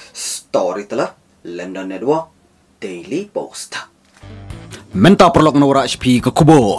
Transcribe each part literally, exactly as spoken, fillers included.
Story telah London Network Daily Post. Menta perlok nora H P ke kubur.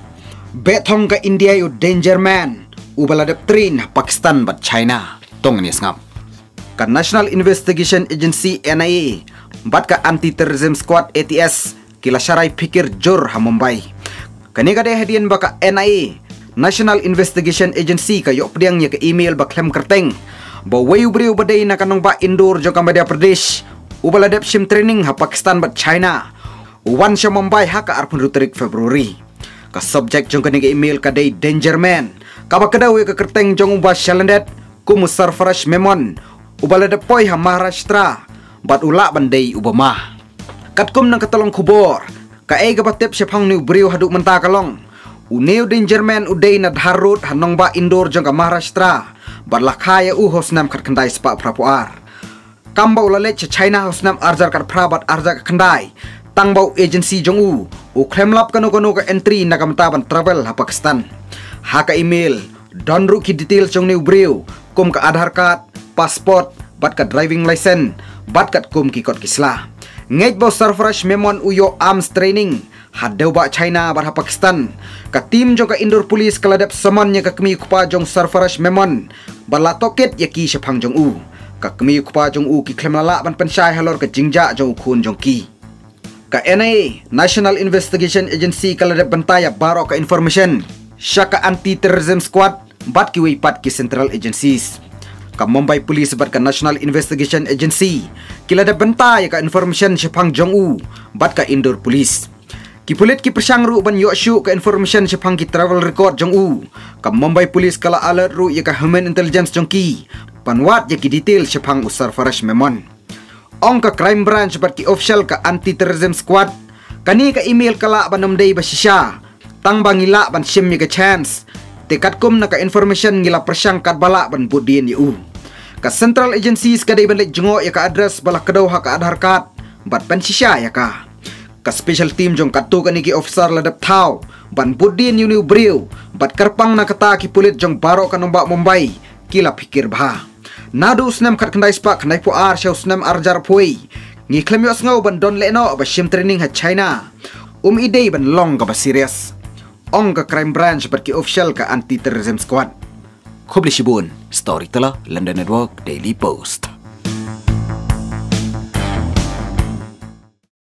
Betong ke India yu danger man. Ubaladap trin Pakistan bat China. Tong ni ngap. Ka National Investigation Agency N I A bat ka Anti-Terrorism Squad A T S kila syarai fikir jur ha Mumbai. Kani kade hadian baka N I A National Investigation Agency ka yok pediang nya ke email ba klem kerteng. Ba wayu beriu badai na kanong ba indoor jong ka Madhya Pradesh. Ubaladap sim training ha Pakistan bat China. Wan sya Mumbai ha ka arpun rutrik Februari. Ka subject jong kani ke email ka day danger man. Ka ba kadaw ka kerteng jong ba shalandet kum Sarfarash Memon. Ubaladap poi ha Maharashtra bat ula bandai ubama. Katkum nang katolong kubor. Ka ay gabatip siya pang ni beriu haduk menta kalong. Uneu danger man uday na dharut hanong ba indoor jong ka Maharashtra. Barlakaya u hosnam kat kendai spa prapuar. Kambau lalet sa China hosnam arjar kat prabat arjar kat kendai. Tangbau agency jong u. U kremlap kanu-kanu ka entry na kamtaban travel ha Pakistan. Haka email. Donru ki detail jong ni beriu. Kum ka Aadhaar card, passport, bat ka driving license, bat kat kum ki kot kisla. Ngej bau Sarfarash Memon uyo arms training. Hadau ba China bat ha Pakistan. Ka tim jong ka indoor police kaladap saman nya ka kemi kupa jong Sarfarash Memon. Bala toket yaki syapang jong u. Ka kemi kupa jong u ki klemala ban pensyai halor ka jingja jong khun jong ki. Ka N I A National Investigation Agency kaladap bantaya baro ka information. Syaka Anti-Terrorism Squad bat ki weipat ki Central Agencies. Ka Mumbai Police bat ka National Investigation Agency kiladap bantaya ka information syapang jong u bat ka indoor police. Kipulit ki persangru ban yoshu ka information syapang ki travel record jong u. Ka Mumbai Police kala alert ru ya ka human intelligence jong ki. Panwat ya ki detail syapang Sarfarash Memon. Ong ka crime branch bat ki official ka Anti-Terrorism Squad. Kani ka email kala ban namday basisya. Tang bangila ban sim ya ka chance. Tekat kum na ka information ngila persang kat bala ban budin yu. Ka Central Agencies kadai ban lek jengo ya ka address bala kadaw ha ka Aadhaar card. Bat ban sisya ya ka. Ka special team jong katu kaniki officer ladap tau ban budin yu ni beriu bat karpang na kata ki pulit jong baro kanomba Mumbai kila pikir bah. Nadu snam kat kendai spa kendai po ar syau snam arjar pui. Ngi klem yos ngau ban don leno ba shim training ha China. Um idei ban long ka ba serious. Ong ka crime branch bat ki official ka Anti-Terrorism Squad. Khubli Shibun, Story telah London Network Daily Post.